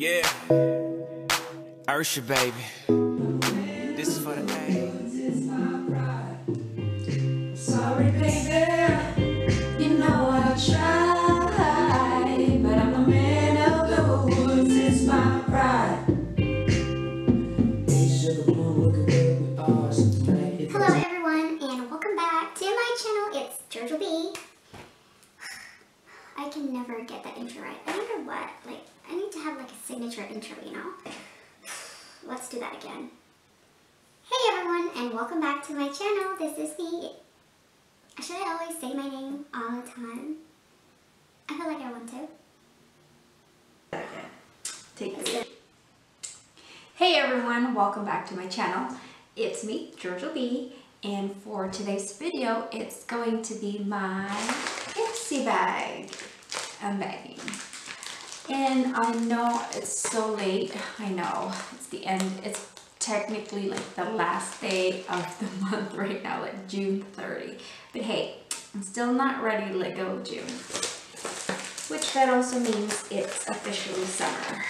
Yeah, Ursha, baby. This is for the A. Sorry, baby. You know I try, but I'm the man of the woods. It's my pride. Hello everyone, and welcome back to my channel. It's Jojo B. I can never get that intro right. I wonder what. I need to have a signature intro, you know? Let's do that again. Hey everyone, and welcome back to my channel. This is me. Should I always say my name all the time? I feel like I want to. Take it. Hey everyone, welcome back to my channel. It's me, Jojo B, and for today's video, it's going to be my Ipsy bag unbagging. And I know it's so late. I know it's the end. It's technically like the last day of the month right now, like June 30. But hey, I'm still not ready to let go of June, which that also means it's officially summer.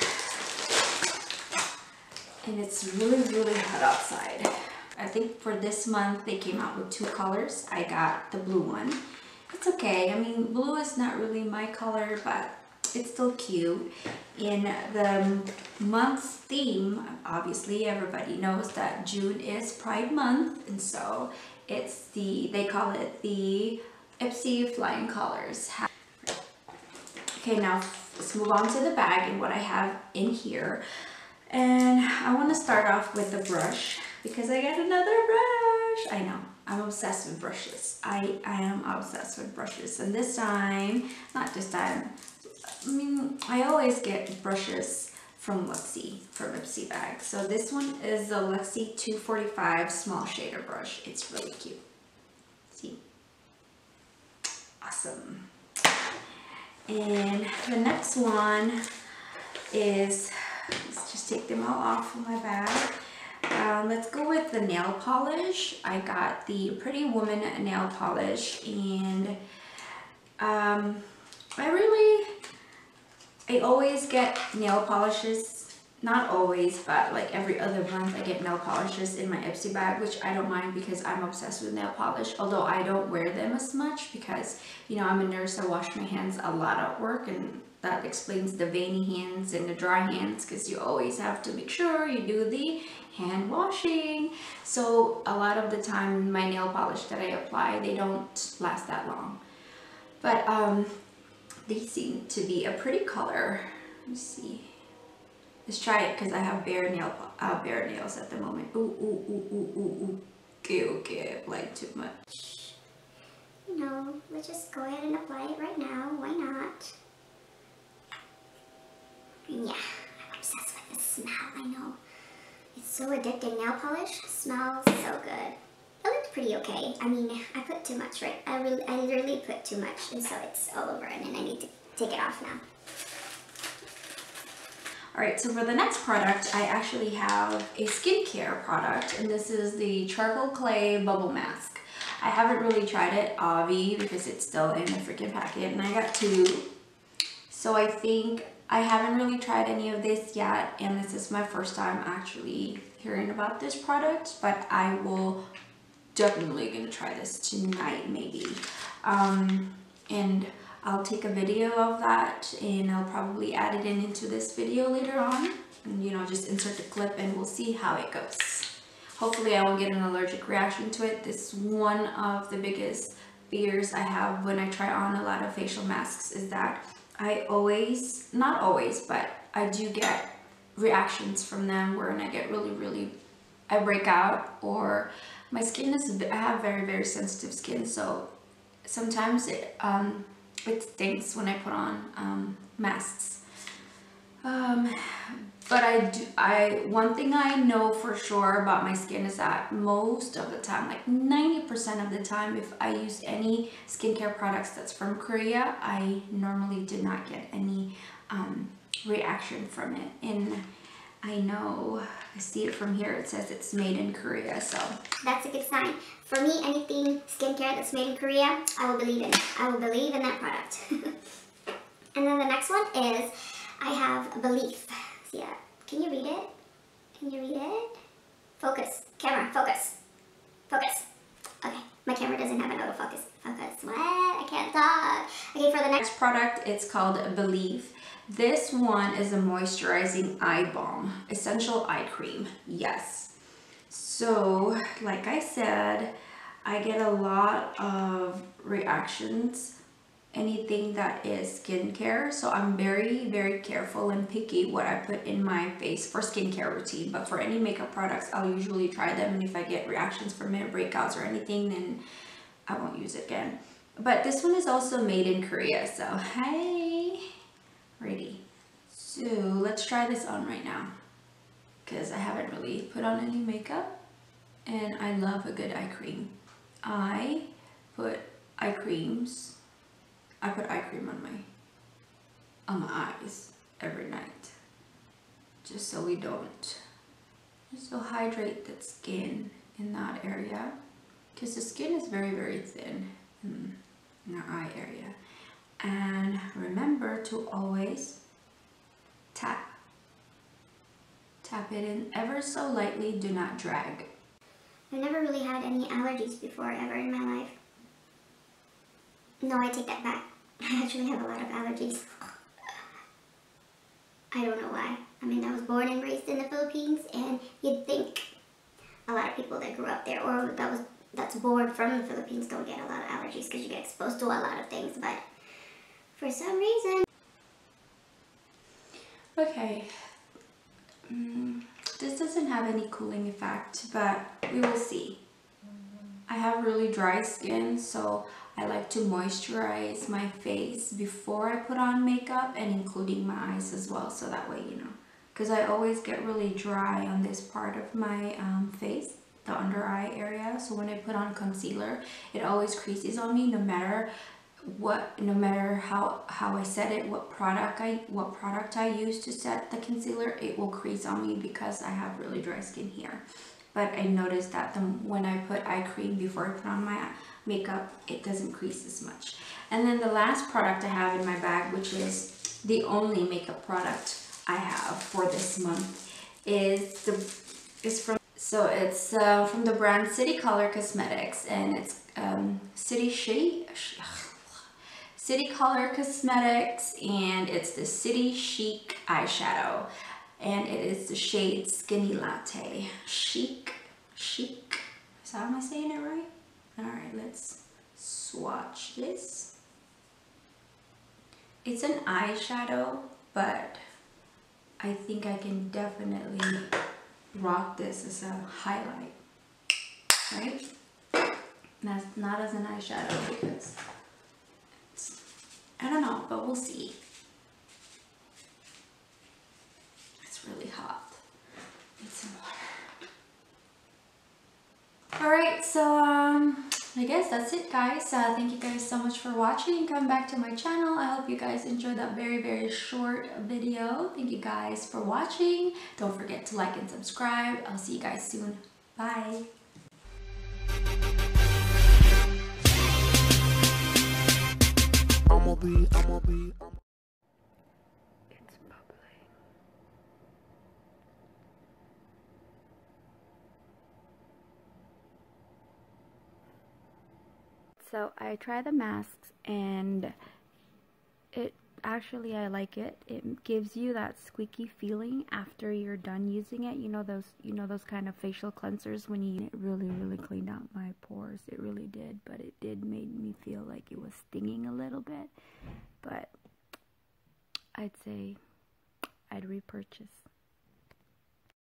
And it's really, really hot outside. I think for this month they came out with 2 colors. I got the blue one. It's okay. I mean, blue is not really my color, but it's still cute. In the month's theme, obviously everybody knows that June is Pride Month, and so it's they call it the Ipsy Flying Colors. Okay, now let's move on to the bag and what I have in here. And I want to start off with the brush because I got another brush. I know, I'm obsessed with brushes. I am obsessed with brushes, and this time, not this time, I mean, I always get brushes from Luxie, from Ipsy bag. So this one is the Luxie 245 small shader brush. It's really cute. See? Awesome. And the next one is, let's just take them all off of my bag. Let's go with the nail polish. I got the Pretty Woman nail polish, and I always get nail polishes, not always, but like every other month I get nail polishes in my Ipsy bag, which I don't mind because I'm obsessed with nail polish, although I don't wear them as much because, you know, I'm a nurse. I wash my hands a lot at work, and that explains the veiny hands and the dry hands, because you always have to make sure you do the hand washing. So a lot of the time my nail polish that I apply, they don't last that long. But they seem to be a pretty color. Let me see. Let's try it because I have bare nails at the moment. Ooh, ooh, ooh, ooh, ooh, ooh. Okay, applied too much. No, let's just go ahead and apply it right now. Why not? Yeah, I'm obsessed with the smell, I know. It's so addicting. Nail polish smells so good. It looks pretty okay. I mean, I put too much, right? I literally put too much, and so it's all over, and then I need to take it off now. Alright, so for the next product, I actually have a skincare product, and this is the Charcoal Clay Bubble Mask. I haven't really tried it, obvi, because it's still in the freaking packet, and I got 2. So I think I haven't really tried any of this yet, and this is my first time actually hearing about this product, but I will definitely gonna try this tonight, maybe. And I'll take a video of that, and I'll probably add it into this video later on, and, you know, just insert the clip, and we'll see how it goes. Hopefully I won't get an allergic reaction to it. This is one of the biggest fears I have when I try on a lot of facial masks, is that I always, not always, but I do get reactions from them where I get really, I break out, or my skin is, I have very, very sensitive skin, so sometimes it stinks when I put on masks. But one thing I know for sure about my skin is that most of the time, like 90% of the time, if I use any skincare products that's from Korea, I normally do not get any reaction from it. And I know, I see it from here, it says it's made in Korea, so That's a good sign. For me, anything skincare that's made in Korea, I will believe in. I will believe in that product. And then the next one is, I have Belif Can you read it? Can you read it? Focus. Camera, focus. Focus. Okay, my camera doesn't have an autofocus. Focus. What? I can't talk. Okay, for the next product, it's called Believe. This one is a moisturizing eye balm, essential eye cream. Yes. So, like I said, I get a lot of reactions, anything that is skincare. So I'm very, very careful and picky what I put in my face for skincare routine. But for any makeup products, I'll usually try them. And if I get reactions from it, breakouts or anything, then I won't use it again. But this one is also made in Korea. So, hey, ready. So let's try this on right now, because I haven't really put on any makeup and I love a good eye cream. I put eye cream on my eyes every night, just so hydrate the skin in that area, because the skin is very, very thin in our eye area. And remember to always tap it in ever so lightly, do not drag. I've never really had any allergies before ever in my life. No, I take that back. I actually have a lot of allergies. I don't know why. I mean, I was born and raised in the Philippines, and you'd think a lot of people that grew up there or that's born from the Philippines don't get a lot of allergies because you get exposed to a lot of things, but for some reason. Okay. This doesn't have any cooling effect, but we will see. I have really dry skin, so I like to moisturize my face before I put on makeup, and including my eyes as well, so that way, you know, because I always get really dry on this part of my face, the under eye area. So when I put on concealer, it always creases on me, no matter how I set it, what product I use to set the concealer, it will crease on me because I have really dry skin here. But I noticed that when I put eye cream before I put on my makeup, it doesn't crease as much. And then the last product I have in my bag, which is the only makeup product I have for this month, is from the brand City Color Cosmetics, and it's City Color Cosmetics, and it's the City Chic eyeshadow, and it is the shade Skinny Latte. Chic. So am I saying it right? Alright, let's swatch this. It's an eyeshadow, but I think I can definitely rock this as a highlight, right? Not as an eyeshadow, because I don't know, but we'll see. It's really hot. Need some water. Alright, so I guess that's it, guys. Thank you guys so much for watching. Come back to my channel. I hope you guys enjoyed that very, very short video. Thank you guys for watching. Don't forget to like and subscribe. I'll see you guys soon. Bye. It's bubbling. So I try the masks, and I like it. It gives you that squeaky feeling after you're done using it. You know those kind of facial cleansers when it really cleaned out my pores. It really did, but it did made me feel like it was stinging a little bit. But I'd say I'd repurchase.